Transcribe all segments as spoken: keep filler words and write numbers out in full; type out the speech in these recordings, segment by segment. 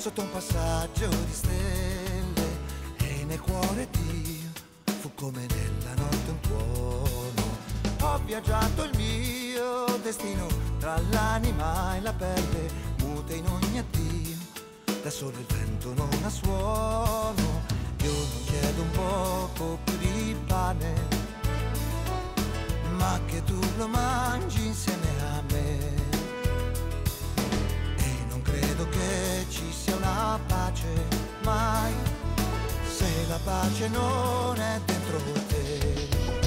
sotto un passaggio di stelle, e nel cuore Dio fu come nella notte un tuono. Ho viaggiato il mio destino tra l'anima e la pelle, mute in ogni addio, da solo il vento non ha suono. Io non chiedo un poco più di pane, ma che tu lo mangi insieme a me. E non credo che ci sia una pace mai, se la pace non è dentro te.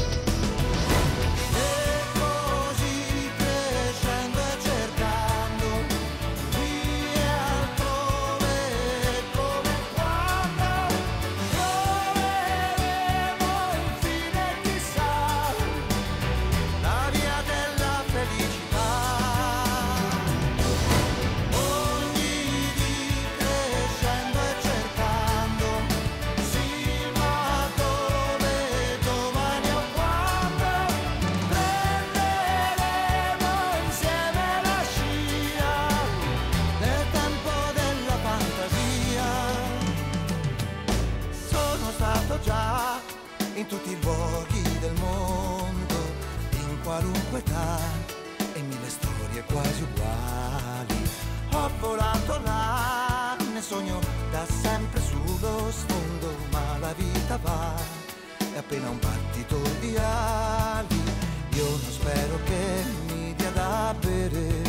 In tutti i luoghi del mondo, in qualunque età, e mille storie quasi uguali. Ho volato là, ne sogno da sempre sullo sfondo, ma la vita va, è appena un battito di ali. Io non spero che mi dia da bere,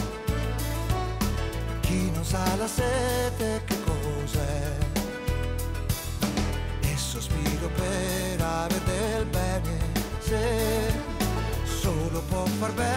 chi non sa la sete che cos'è. Sospiro per avere del bene, se solo può far bene.